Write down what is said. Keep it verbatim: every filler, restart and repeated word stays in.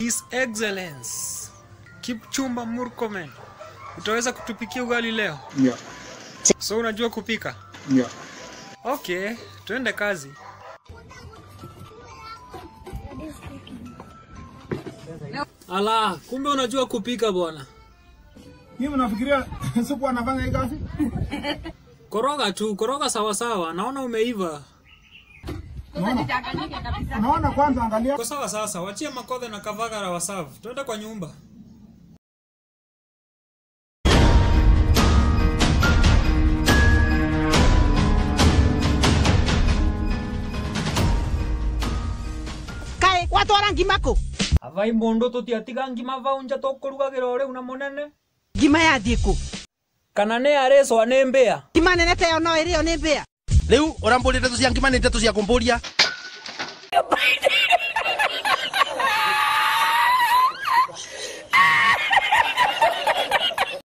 His Excellence Kipchumba Murkomen, utaweza kutupikia ugali leo? Yeah. So unajua kupika? Yeah. Okay, tuende kazi. Ala, kumbe unajua kupika bwana. Mimi nafikiria siku anafanya hii kazi. Koroga tu, koroga sawa sawa. Naona umeiva. Naona. Naona kwanza angalia. Kwa sawa sasa, wachia makodhe na kavagara wasavu. Twende kwa nyumba. Kae, watu warangi mako. Avai mondo tutiatiga ngima vaunja tokurugagira ore una monene. Ngima ya thiku. Kana ne areso anembea. Ngima nene te ono iri oni mbea. Riu urambulite tu cia ngima ni ndeto cia kumburia.